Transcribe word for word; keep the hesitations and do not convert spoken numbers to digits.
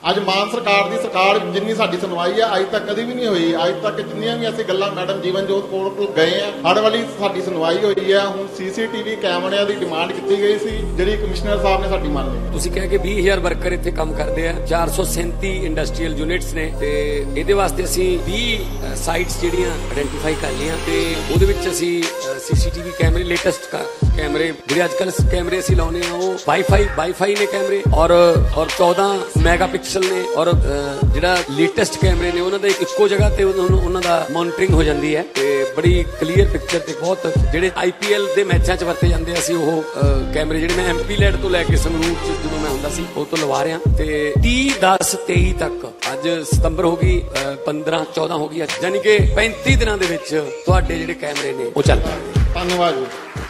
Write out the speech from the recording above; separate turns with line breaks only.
ਅੱਜ ਮਾਨ ਸਰਕਾਰ ਦੀ ਸਰਕਾਰ ਜਿੰਨੀ ਸਾਡੀ ਸੁਣਵਾਈ ਆ ਅੱਜ ਤੱਕ ਕਦੀ ਵੀ ਨਹੀਂ ਹੋਈ। ਅੱਜ ਤੱਕ ਜਿੰਨੀਆਂ ਵੀ ਅਸੀਂ ਗੱਲਾਂ ਮੈਡਮ ਜੀਵਨਜੋਤ ਕੌਰ ਕੋਲ ਗਏ ਆ, ਹਰ ਵਾਲੀ ਸਾਡੀ ਸੁਣਵਾਈ ਹੋਈ ਆ। ਹੁਣ ਸੀਸੀਟੀਵੀ ਕੈਮਰਿਆਂ ਦੀ ਡਿਮਾਂਡ ਕੀਤੀ ਗਈ ਸੀ, ਜਿਹੜੀ ਕਮਿਸ਼ਨਰ ਸਾਹਿਬ ਨੇ ਸਾਡੀ ਮੰਨ ਲਈ।
ਤੁਸੀਂ ਕਹਿ ਕੇ ਵੀਹ ਹਜ਼ਾਰ ਵਰਕਰ ਇੱਥੇ ਕੰਮ ਕਰਦੇ ਆ, ਚਾਰ ਸੌ ਸੈਂਤੀ ਇੰਡਸਟਰੀਅਲ ਯੂਨਿਟਸ ਨੇ ਤੇ ਇਹਦੇ ਵਾਸਤੇ ਅਸੀਂ ਵੀਹ ਸਾਈਟਸ ਜਿਹੜੀਆਂ ਆਇਡੈਂਟੀਫਾਈ ਕਰ ਲਈਆਂ ਤੇ ਉਹਦੇ ਵਿੱਚ ਅਸੀਂ ਸੀਸੀਟੀਵੀ ਕੈਮਰੇ ਲੇਟੈਸਟ ਕੈਮਰੇ ਜਿਹੜੇ ਅੱਜ ਕੱਲ ਕੈਮਰੇ ਅਸੀਂ ਲਾਉਨੇ ਆ ਉਹ ਵਾਈਫਾਈ ਵਾਈਫਾਈ ਨੇ ਕੈਮਰੇ ਔਰ ਔਰ ਚੌਦਾਂ ਮੈਗਾ ਪਿਕਸਲ ਨੇ ਔਰ ਜਿਹੜਾ ਲੇਟੈਸਟ ਕੈਮਰੇ ਨੇ ਉਹਨਾਂ ਦਾ ਇੱਕੋ ਜਗ੍ਹਾ ਤੇ ਉਹਨਾਂ ਦਾ ਮੋਨੀਟਰਿੰਗ ਹੋ ਜਾਂਦੀ ਹੈ ਤੇ ਬੜੀ ਕਲੀਅਰ ਪਿਕਚਰ ਤੇ ਬਹੁਤ ਜਿਹੜੇ ਆਈਪੀਐਲ ਦੇ ਮੈਚਾਂ 'ਚ ਵਰਤੇ ਜਾਂਦੇ ਅਸੀਂ ਉਹ ਕੈਮਰੇ ਜਿਹੜੇ ਮੈਂ ਐਮਪੀ ਲੈਡ ਤੋਂ ਲੈ ਕੇ ਸੰਗਰੂਰ 'ਚ ਜਦੋਂ ਮੈਂ ਹੁੰਦਾ ਸੀ ਉਹ ਤੋਂ ਲਵਾ ਰਿਹਾ ਤੇ ਤੀਹ ਦਸ ਤੇਈ ਤੱਕ ਅੱਜ ਸਤੰਬਰ ਹੋ ਗਈ ਪੰਦਰਾਂ ਚੌਦਾਂ ਹੋ ਗਈ ਯਾਨੀ ਕਿ ਪੈਂਤੀ ਦਿਨਾਂ ਦੇ ਵਿੱਚ ਤੁਹਾਡੇ ਜਿਹੜੇ ਕੈਮਰੇ ਨੇ ਉਹ ਚੱਲ ਪਏ।
ਧੰਨਵਾਦ ਜੀ।